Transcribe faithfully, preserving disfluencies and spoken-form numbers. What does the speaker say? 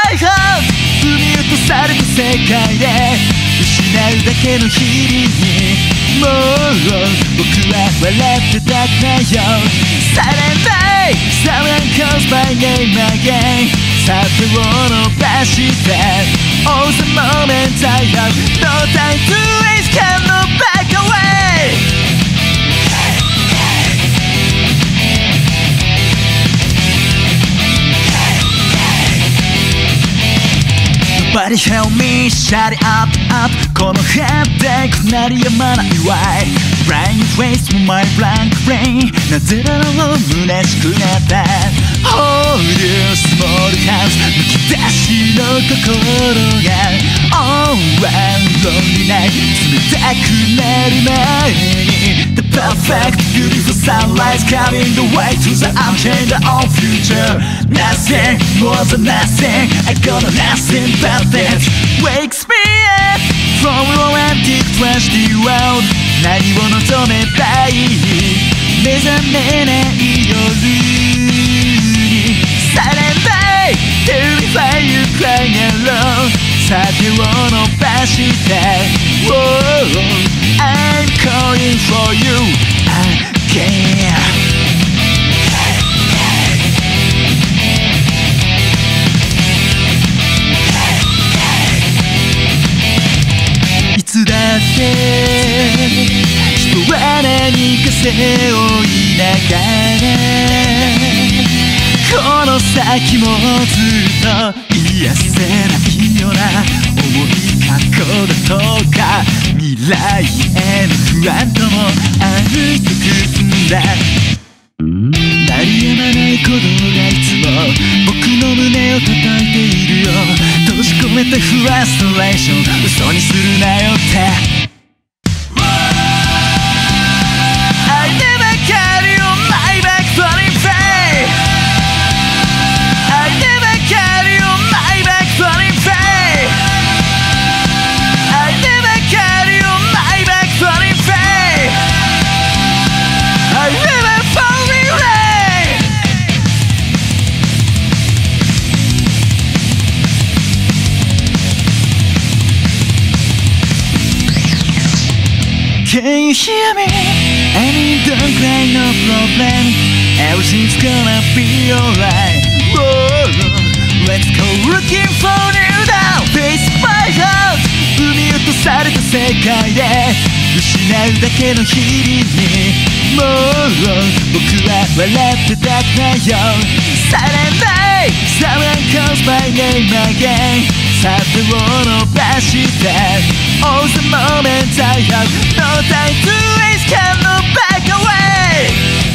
my heart 踏み落とされた世界で失うだけの日々にもう僕は笑ってたくないよ Silent day Someone calls my name again さあ手を伸ばして All the moments I have No time to waste cannot back away Nobody help me, shut it up, up このヘッデック鳴りやまない Why? Blind face from my blank brain なぜだろう虚しくなった Hold you small hands むき出しの心が Oh, one lonely night 冷たくなる前に The perfect beautiful sunlight coming the way to the unchained old future Nothing more than nothing I got nothing but that wakes me up from romantic tragedy world 何を望めばいい目覚めない夜に Silent day Terrify you crying alone さあ手を伸ばして Whoa I'm calling for you againいつだって人は何か背負いながらこの先もずっと癒せないような重い過去だとか未来への不安とも歩いてくんだ鳴りやまない鼓動がいつも僕の胸を叩いているよ閉じ込めたフラストレーション嘘にするなよってCan you hear me? I mean don't cry, no problem Everything's gonna be alright Whoa, let's go looking for new down Face my heart 踏み落とされた世界で失うだけの日々にもう僕は笑ってたくないよ Silent day Someone calls my name again さあ手を伸ばして All the moments I have No time to waste cannot back away